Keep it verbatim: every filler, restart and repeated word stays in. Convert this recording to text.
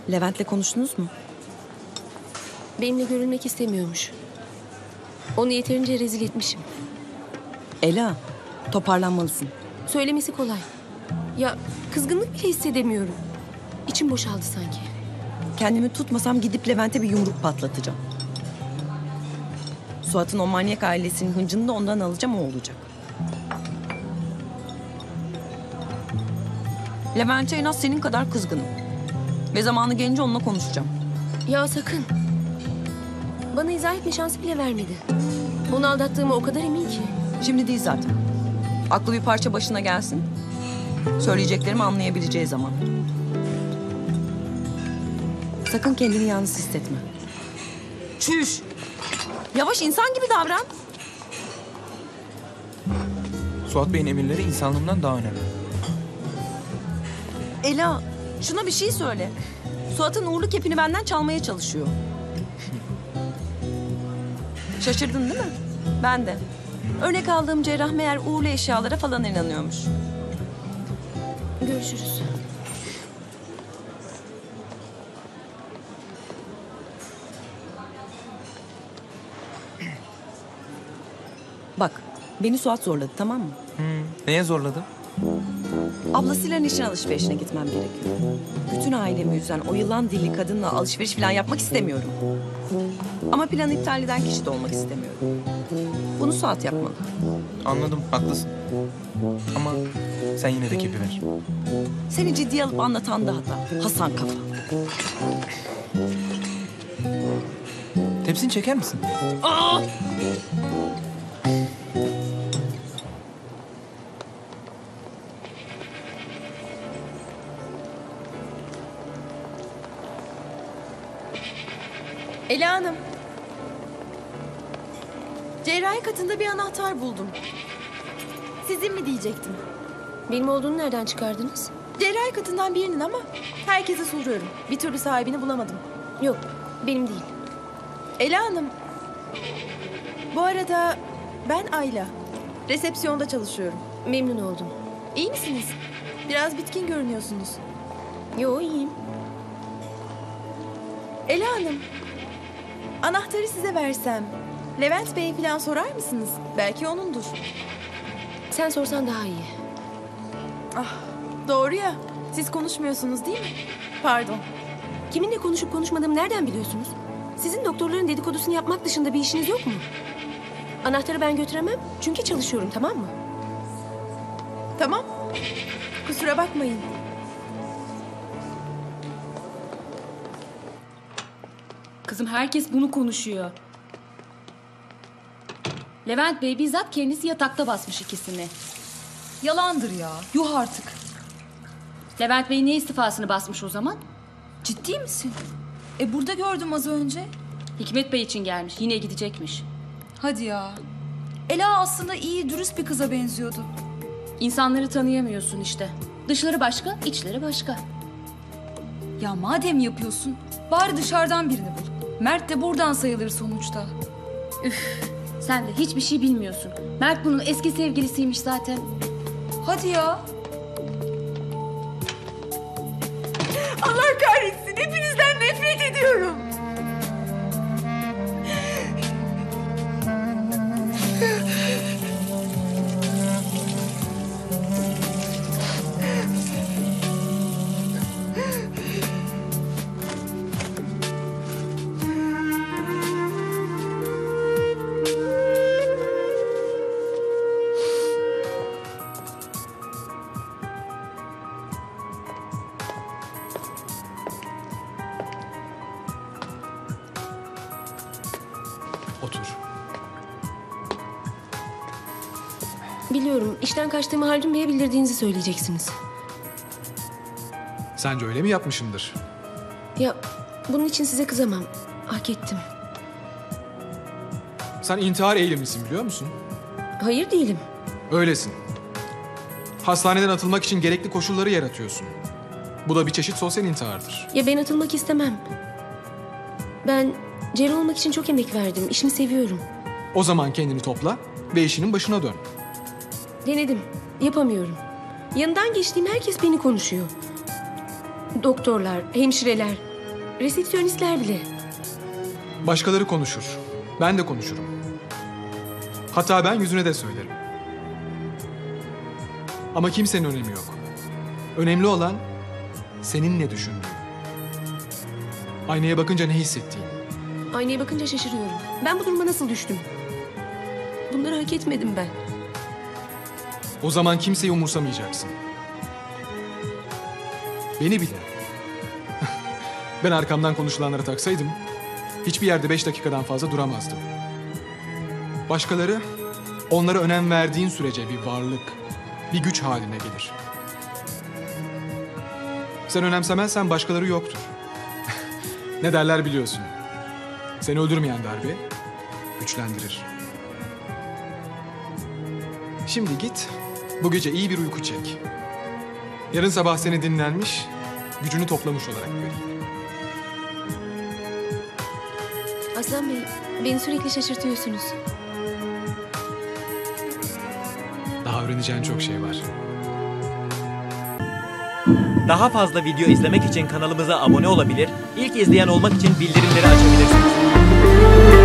Levent'le konuştunuz mu? Benimle görülmek istemiyormuş. Onu yeterince rezil etmişim. Ela, toparlanmalısın. Söylemesi kolay. Ya kızgınlık bile hissedemiyorum. İçim boşaldı sanki. Kendimi tutmasam gidip Levent'e bir yumruk patlatacağım. Suat'ın o manyak ailesinin hıncını da ondan alacağım, o olacak. Levent'e en az senin kadar kızgınım. Ve zamanı gelince onunla konuşacağım. Ya sakın. Bana izah etme şansı bile vermedi. Onu aldattığıma o kadar emin ki. Şimdi değil zaten. Aklı bir parça başına gelsin. Söyleyeceklerimi anlayabileceği zaman. Sakın kendini yalnız hissetme. Çüş! Yavaş, insan gibi davran. Suat Bey'in emirleri insanlığımdan daha önemli. Ela, şuna bir şey söyle. Suat'ın uğurlu kepini benden çalmaya çalışıyor. Şaşırdın değil mi? Ben de. Örnek aldığım cerrah meğer uğurlu eşyalara falan inanıyormuş. Görüşürüz. Bak, beni Suat zorladı, tamam mı? Hmm, neye zorladı? Ablasıyla nişan alışverişine gitmem gerekiyor. Bütün ailemi üzen o yılan dilli kadınla alışveriş falan yapmak istemiyorum. Ama planı iptal eden kişi de olmak istemiyorum. Bunu Suat yapmalı. Anladım, haklısın. Ama sen yine de kepi ver. Seni ciddiye alıp anlatan da hata. Hasan kafa. Tepsini çeker misin? Aa! Ela Hanım. Cerrahi katında bir anahtar buldum. Sizin mi diyecektim. Benim olduğunu nereden çıkardınız? Cerrahi katından birinin ama herkese soruyorum. Bir türlü sahibini bulamadım. Yok, benim değil. Ela Hanım. Bu arada ben Ayla. Resepsiyonda çalışıyorum. Memnun oldum. İyi misiniz? Biraz bitkin görünüyorsunuz. Yo, iyiyim. Ela Hanım. Anahtarı size versem Levent Bey'e falan sorar mısınız? Belki onundur. Sen sorsan daha iyi. Ah, doğru ya. Siz konuşmuyorsunuz değil mi? Pardon. Kiminle konuşup konuşmadığımı nereden biliyorsunuz? Sizin doktorların dedikodusunu yapmak dışında bir işiniz yok mu? Anahtarı ben götüremem çünkü çalışıyorum, tamam mı? Tamam. Kusura bakmayın. Kızım herkes bunu konuşuyor. Levent Bey bizzat kendisi yatakta basmış ikisini. Yalandır ya. Yuh artık. Levent Bey ne istifasını basmış o zaman? Ciddi misin? E burada gördüm az önce. Hikmet Bey için gelmiş. Yine gidecekmiş. Hadi ya. Ela aslında iyi, dürüst bir kıza benziyordu. İnsanları tanıyamıyorsun işte. Dışları başka, içleri başka. Ya madem yapıyorsun, bari dışarıdan birini bul. Mert de buradan sayılır sonuçta. Üf, sen de hiçbir şey bilmiyorsun. Mert bunun eski sevgilisiymiş zaten. Hadi ya. Allah kahretsin. Hepinizden nefret ediyorum. Otur. Biliyorum, işten kaçtığımı Haldun Bey'e bildirdiğinizi söyleyeceksiniz. Sence öyle mi yapmışımdır? Ya bunun için size kızamam. Hak ettim. Sen intihar eğilimlisin biliyor musun? Hayır değilim. Öylesin. Hastaneden atılmak için gerekli koşulları yaratıyorsun. Bu da bir çeşit sosyal intihardır. Ya ben atılmak istemem. Ben cerrah olmak için çok emek verdim. İşimi seviyorum. O zaman kendini topla ve işinin başına dön. Denedim. Yapamıyorum. Yanından geçtiğim herkes beni konuşuyor. Doktorlar, hemşireler. Resepsiyonistler bile. Başkaları konuşur. Ben de konuşurum. Hatta ben yüzüne de söylerim. Ama kimsenin önemi yok. Önemli olan senin ne düşündüğün. Aynaya bakınca ne hissettiğin. Aynaya bakınca şaşırıyorum. Ben bu duruma nasıl düştüm? Bunları hak etmedim ben. O zaman kimseyi umursamayacaksın. Beni bile. Ben arkamdan konuşulanlara taksaydım hiçbir yerde beş dakikadan fazla duramazdım. Başkaları onlara önem verdiğin sürece bir varlık, bir güç haline gelir. Sen önemsemezsen başkaları yoktur. Ne derler biliyorsun. Seni öldürmeyen darbe güçlendirir. Şimdi git, bu gece iyi bir uyku çek. Yarın sabah seni dinlenmiş, gücünü toplamış olarak göreyim. Aslan Bey, beni sürekli şaşırtıyorsunuz. Daha öğreneceğin çok şey var. Daha fazla video izlemek için kanalımıza abone olabilir, ilk izleyen olmak için bildirimleri açabilirsiniz.